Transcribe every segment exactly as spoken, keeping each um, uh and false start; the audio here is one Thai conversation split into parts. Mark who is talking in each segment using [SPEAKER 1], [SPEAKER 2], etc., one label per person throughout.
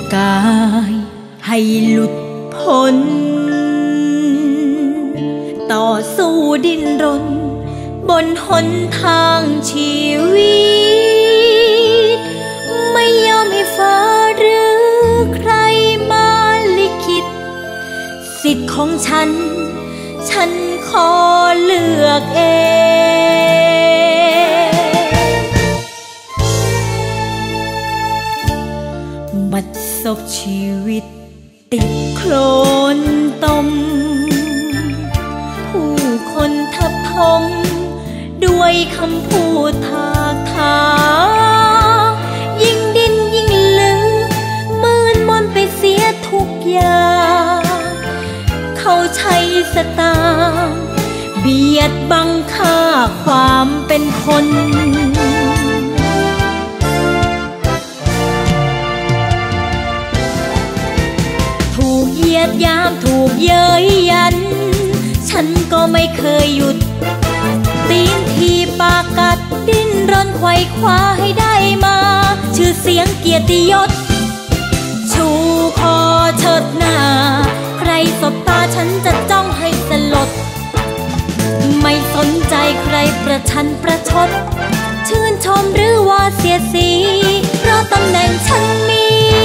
[SPEAKER 1] กายให้หลุดพ้นต่อสู้ดิ้นรนบนหนทางชีวิตไม่ยอมให้ฟ้าหรือใครมาลิขิตสิทธิ์ของฉันฉันขอเลือกเองบัดซบชีวิตติดโคลนตมผู้คนทับถมด้วยคำพูดทากถางยิ่งดิ้นยิ่งลึกมืนมนไปเสียทุกอย่างเขาใช้สตางค์เบียดบังค่าความเป็นคนถูกเหยียดยามถูกเย้ยยันฉันก็ไม่เคยหยุดตีนทีปากกัดดิ้นรนไขว่คว้าให้ได้มาชื่อเสียงเกียรติยศชูคอเชิดหน้าใครสบตาฉันจะจ้องให้สลดไม่สนใจใครประชันประชดชื่นชมหรือว่าเสียสีเพราะตำแหน่งฉันมี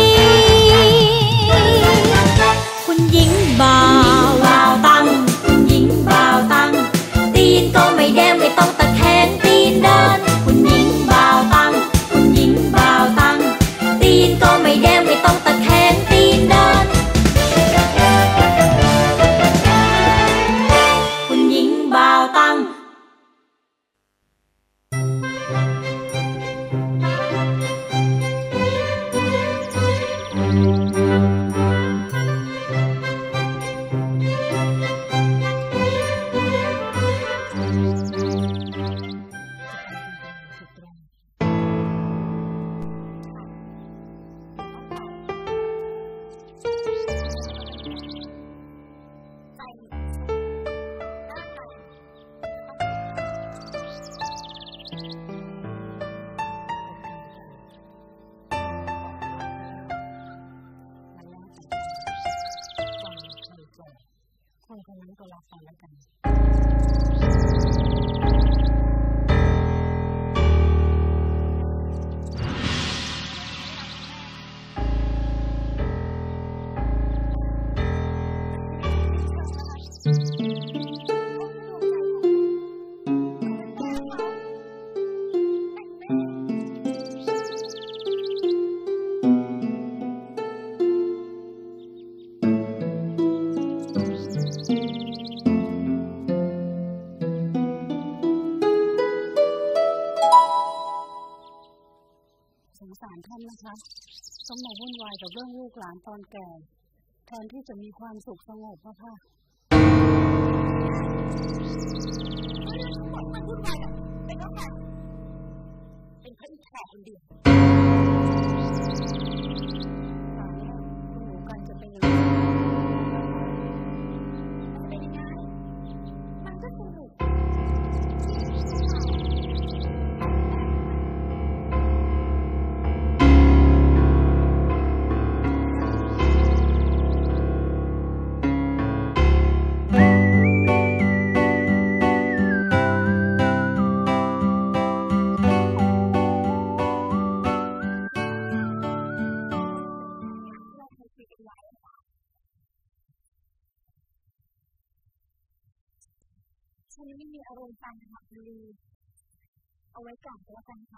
[SPEAKER 1] คุณหญิงบ่าวตั้งคุณหญิงบ่าวตั้งตีนก็ไม่แดงไม่ต้องตะแคงตีนเดินคุณหญิงบ่าวตั้งคุณหญิงบ่าวตั้งตีนก็ไม่แดงไม่ต้องตะแคงตีนเดินคุณหญิงบ่าวตั้งคนคนนั้นก็รักกันแล้วกันท่านนะคะต้องมาวุ่นวายกับเรื่องลูกหลานตอนแก่แทนที่จะมีความสุขสงบนะค่ะมันวุ่นวายกับเป็นก็แค่เป็นแค่อีกแค่คนเดียวหนูกันจะเป็นยังไงเป็นยังไงมันก็สนุกฉันไม่มีอารมณ์ฟังนะคะลีเอาไว้ก่อนก็แล้วกันค่ะ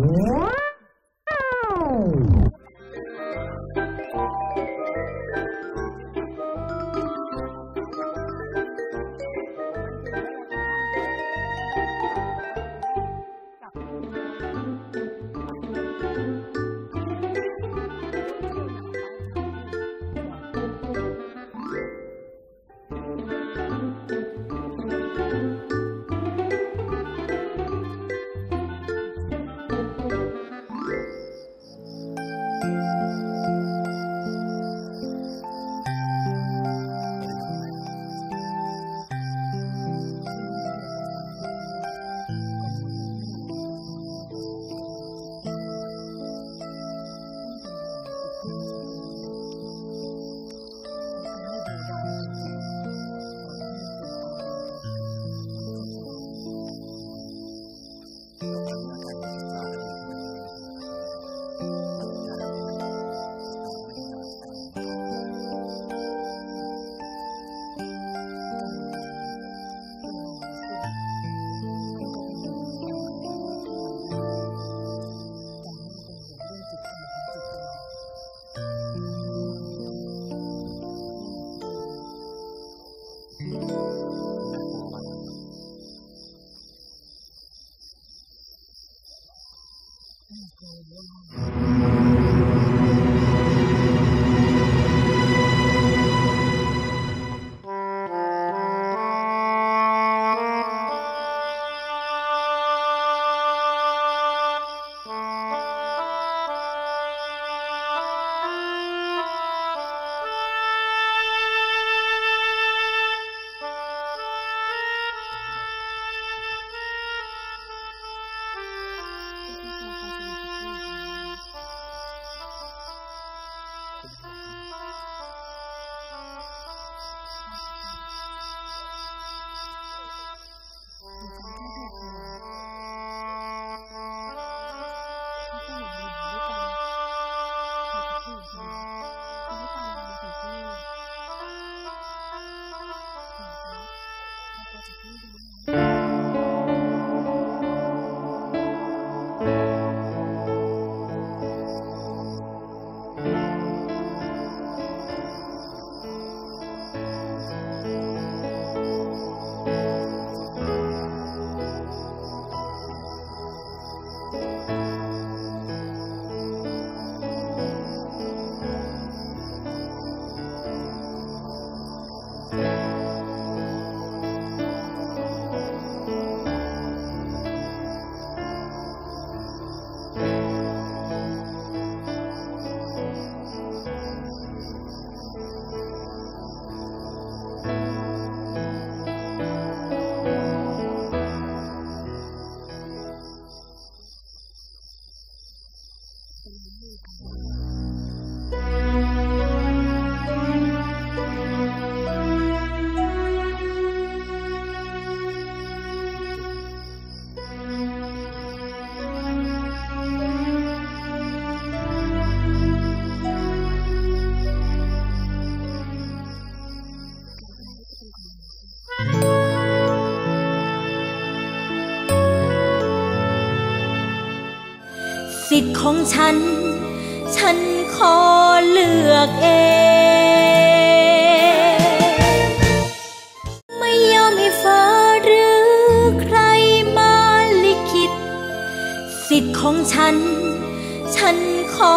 [SPEAKER 1] สิทธิ์ของฉันฉันขอเลือกเองไม่ยอมให้ฟ้าหรือใครมาลิขิตสิทธิ์ของฉันฉันขอ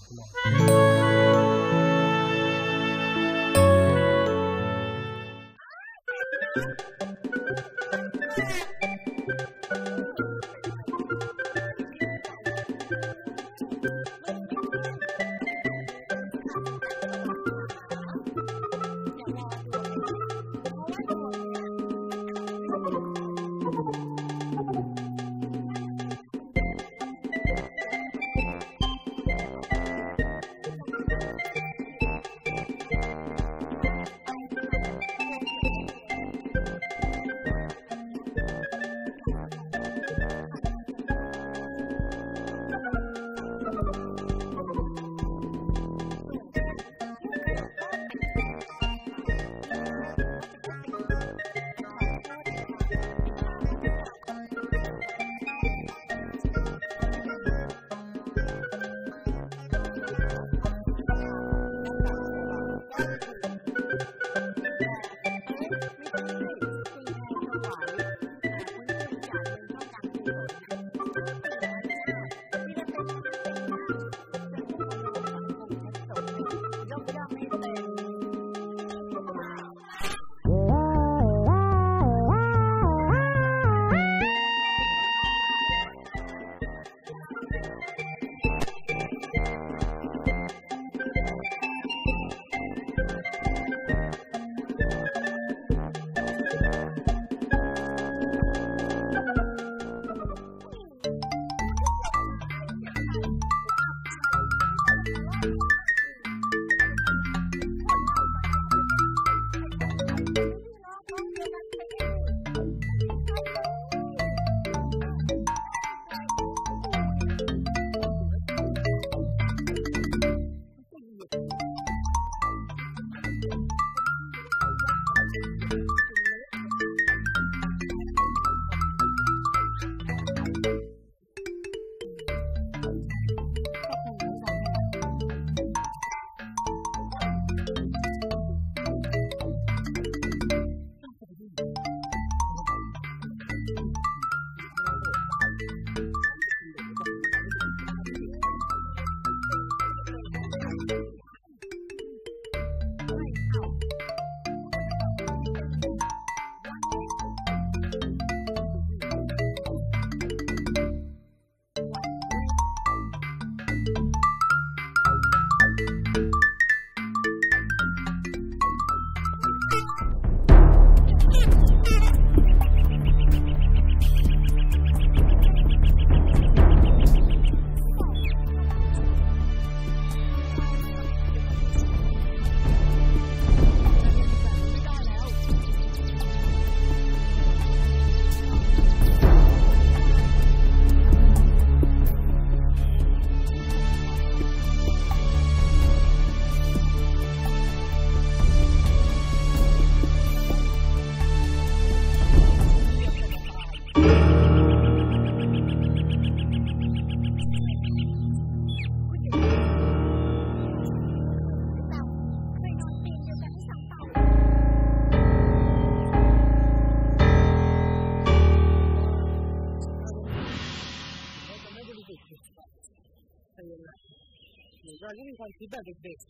[SPEAKER 2] เราก็มีความคิดแบบเด็ก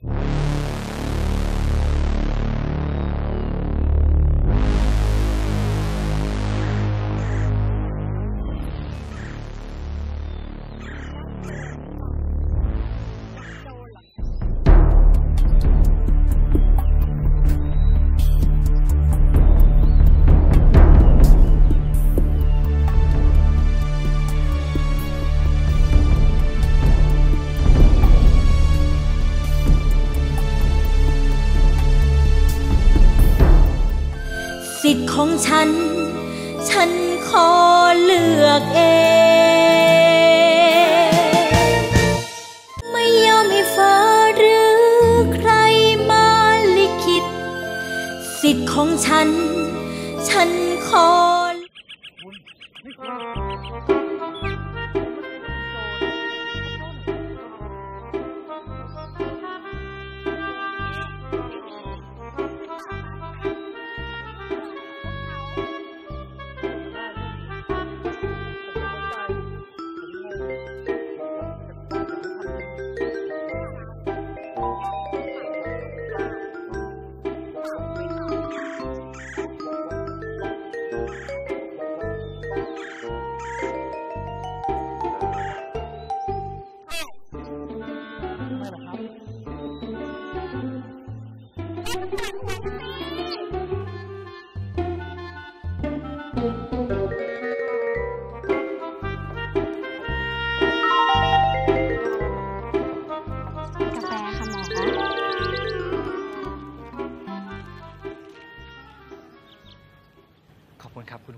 [SPEAKER 1] สิทธิ์ของฉันฉันขอเลือกเองไม่ยอมให้ฟ้าหรือใครมาลิขิตสิทธิ์ของฉันฉันขอ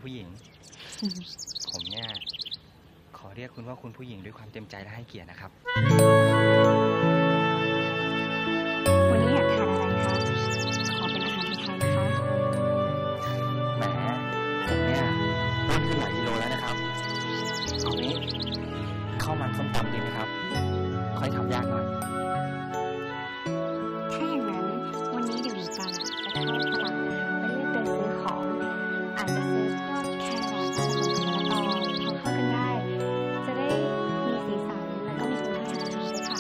[SPEAKER 2] ผู้หญิง ผมเนี่ยขอเรียกคุณว่าคุณผู้หญิงด้วยความเต็มใจและให้เกียรตินะครับ
[SPEAKER 3] วันนี้อยากทานอะไรคะขอเป็นอาหารไทยนะคะ
[SPEAKER 2] แหมผมเนี่ยอ้วนขึ้นหลายกิโลแล้วนะครับเอางี้ข้าวมันส้มตำดีไหมครับค่อยทำยากหน่อย
[SPEAKER 3] ถ้าอย่างนั้นวันนี้เดี๋ยวหนูกันจะเข้าตลาดนะคะไปเลือกเดินซื้อของอาจจะซื้อพวกแครอทมะละกอพอเข้ากันได้จะได้มีสีสันแล้วก็มีคุณค่าทางอาหารด้วย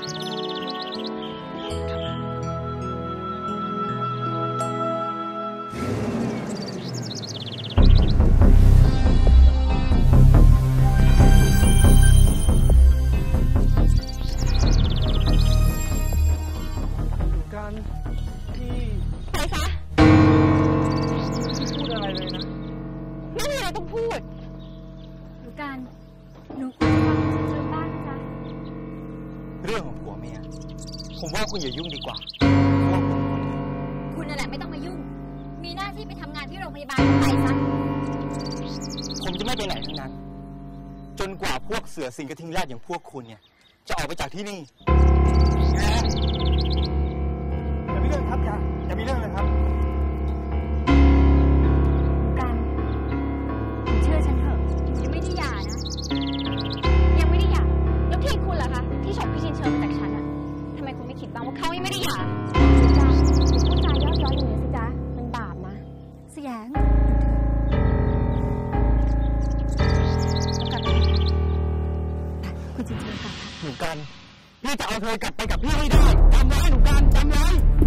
[SPEAKER 2] ค่ะการที่
[SPEAKER 3] ไปซะ
[SPEAKER 2] พูดอะไรเลยนะ
[SPEAKER 3] ไม่มีอะไรต้องพูดหนูการหนูควรจะฟังเรื่องบ้างนะจ๊ะ
[SPEAKER 2] เรื่องของผัวเมียผมว่าคุณอย่ายุ่งดีกว่า
[SPEAKER 3] คุณนั่นแหละไม่ต้องมายุ่งมีหน้าที่ไปทำงานที่โรงพยาบาลไปซะ
[SPEAKER 2] ผมจะไม่ไปไหนทั้งนั้นจนกว่าพวกเสือสิงกระทิงแรดอย่างพวกคุณเนี่ยจะออกไปจากที่นี่อย่ามีเรื่องครับอย่าอย่ามีเรื่องเลยครับ
[SPEAKER 3] กันเชื่อฉันเถอะยังไม่ได้หย่านะยังไม่ได้หย่าแล้วที่คุณล่ะคะที่ฉกพี่ชินเชิญมาจากฉันอะทำไมคุณไม่คิดบ้างว่าเขายังไม่ได้หย่าสิจ๊ะพูดจายอดย้อยอย่างนี้สิจ๊ะมันบาปนะเสียงคุณชินเชิญกลับ
[SPEAKER 2] หนูกันพี่จะเอาเธอกลับไปกับพี่ให้ได้จำไว้หนูกันจำไว้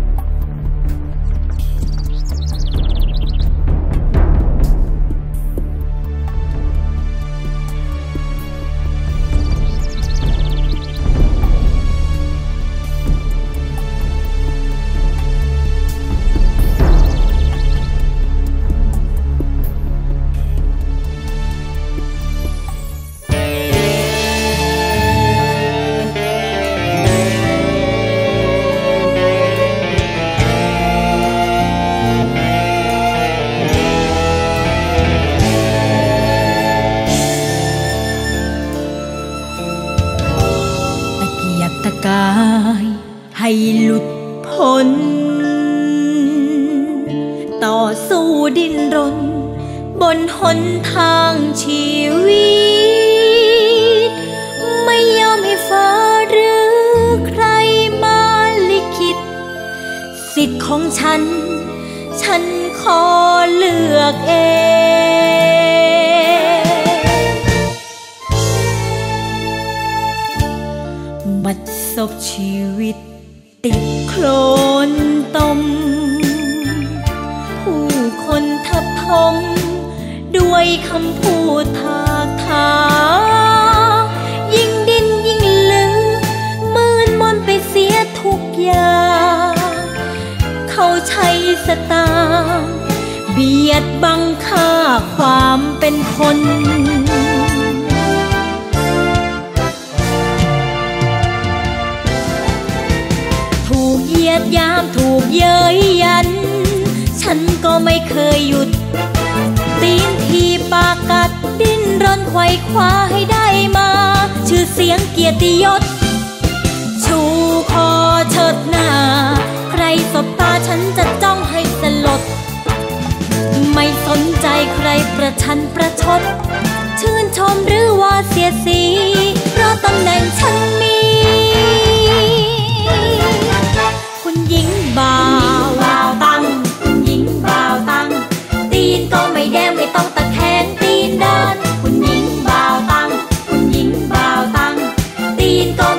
[SPEAKER 1] ตะกายให้หลุดพ้นต่อสู้ดิ้นรนบนหนทางชีวิตไม่ยอมให้ฟ้าหรือใครมาลิขิตสิทธิ์ของฉันฉันขอเลือกเองบัดซบชีวิตติดโคลนตมผู้คนทับถมด้วยคำพูดทากถางยิ่งดิ้นยิ่งลึกมืนมนไปเสียทุกอย่างเขาใช้สตางค์เบียดบังค่าความเป็นคนถูกเหยียดยามถูกเย้ยยันฉันก็ไม่เคยหยุดตีนทีปากกัดดิ้นรนไขว่คว้าให้ได้มาชื่อเสียงเกียรติยศชูคอเชิดหน้าใครสบตาฉันจะจ้องให้สลดไม่สนใจใครประชันประชดชื่นชมหรือว่าเสียสีเพราะตำแหน่งฉันมีคุณหญิงบ่าวตั้งคุณหญิงบ่าวตั้งตีนก็ไม่แดงไม่ต้องตะแคงตีนเดินคุณหญิงบ่าวตั้งคุณหญิงบ่าวตั้งตีนก็